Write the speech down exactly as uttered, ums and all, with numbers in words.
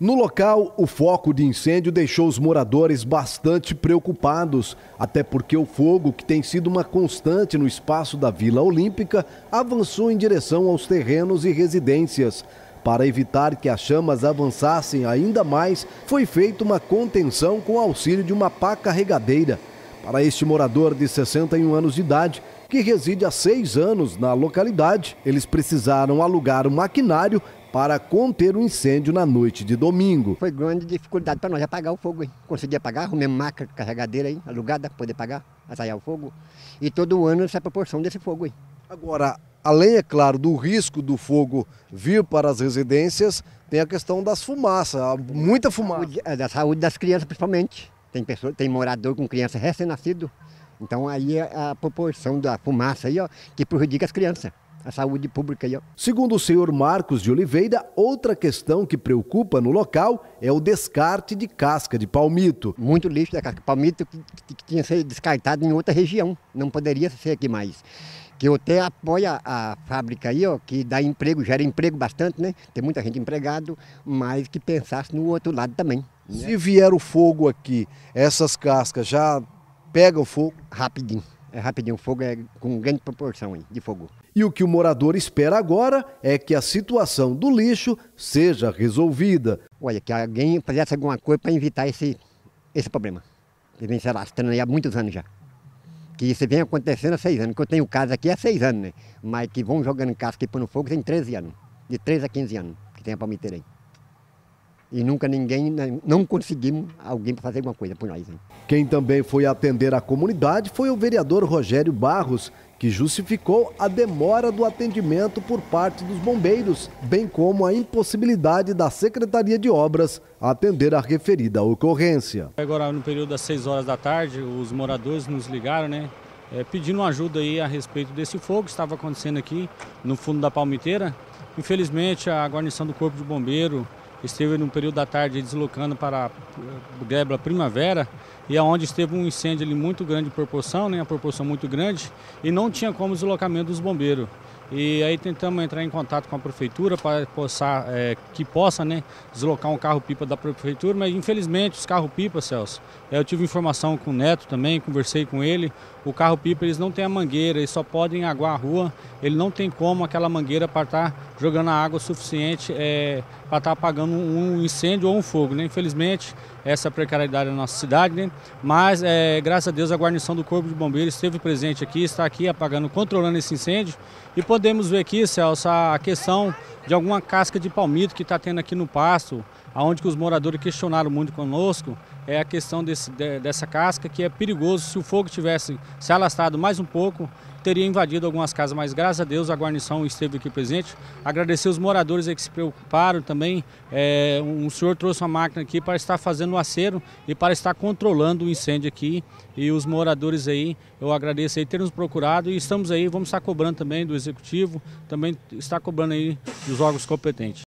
No local, o foco de incêndio deixou os moradores bastante preocupados, até porque o fogo, que tem sido uma constante no espaço da Vila Olímpica, avançou em direção aos terrenos e residências. Para evitar que as chamas avançassem ainda mais, foi feita uma contenção com o auxílio de uma pá carregadeira. Para este morador de sessenta e um anos de idade, que reside há seis anos na localidade, eles precisaram alugar um maquinário para conter o incêndio na noite de domingo. Foi grande dificuldade para nós apagar o fogo, hein? Consegui apagar, arrumei uma máquina carregadeira aí, alugada, para poder apagar, atalhar o fogo. E todo ano essa proporção desse fogo aí. Agora, além, é claro, do risco do fogo vir para as residências, tem a questão das fumaças, muita fumaça. É da saúde das crianças, principalmente. Tem, pessoa, tem morador com criança recém-nascido, então aí é a proporção da fumaça aí, ó, que prejudica as crianças. A saúde pública aí, ó. Segundo o senhor Marcos de Oliveira, outra questão que preocupa no local é o descarte de casca de palmito. Muito lixo da casca de palmito que, que, que tinha que ser descartado em outra região, não poderia ser aqui mais. Que eu até apoio a fábrica aí, ó, que dá emprego, gera emprego bastante, né? Tem muita gente empregado, mas que pensasse no outro lado também. Né? Se vier o fogo aqui, essas cascas já pegam fogo? Rapidinho. É rapidinho, o fogo é com grande proporção aí, de fogo. E o que o morador espera agora é que a situação do lixo seja resolvida. Olha, que alguém fizesse alguma coisa para evitar esse, esse problema. Que vem se alastrando aí há muitos anos já. Que isso vem acontecendo há seis anos. Que eu tenho casa aqui há seis anos, né? Mas que vão jogando casca e pondo fogo tem treze anos. De treze a quinze anos que tem a palmiteira aí. E nunca ninguém, não conseguimos alguém para fazer alguma coisa por nós. Hein? Quem também foi atender a comunidade foi o vereador Rogério Barros, que justificou a demora do atendimento por parte dos bombeiros, bem como a impossibilidade da Secretaria de Obras atender a referida ocorrência. Agora, no período das seis horas da tarde, os moradores nos ligaram, né, é, pedindo ajuda aí a respeito desse fogo que estava acontecendo aqui no fundo da palmiteira. Infelizmente, a guarnição do Corpo de Bombeiro esteve no período da tarde deslocando para a Gleba Primavera, e aonde esteve um incêndio ali muito grande de proporção, né, a proporção muito grande, e não tinha como deslocamento dos bombeiros. E aí tentamos entrar em contato com a prefeitura para possar, é, que possa, né, deslocar um carro-pipa da prefeitura, mas infelizmente os carro-pipa, Celso, eu tive informação com o Neto também, conversei com ele, o carro-pipa eles não têm a mangueira, eles só podem aguar a rua, ele não tem como aquela mangueira para estar jogando a água suficiente é, para estar apagando um incêndio ou um fogo, né? Infelizmente, essa é a precariedade da nossa cidade, né? Mas é, graças a Deus a guarnição do Corpo de Bombeiros esteve presente aqui, está aqui apagando, controlando esse incêndio. E podemos ver aqui, Celso, a questão de alguma casca de palmito que está tendo aqui no pasto, aonde que os moradores questionaram muito conosco, é a questão desse, de, dessa casca, que é perigoso. Se o fogo tivesse se alastrado mais um pouco, teria invadido algumas casas, mas graças a Deus a guarnição esteve aqui presente. Agradecer os moradores aí que se preocuparam também. É, um senhor trouxe uma máquina aqui para estar fazendo o acero e para estar controlando o incêndio aqui. E os moradores aí, eu agradeço aí ter nos procurado e estamos aí, vamos estar cobrando também do Executivo, também está cobrando aí dos órgãos competentes.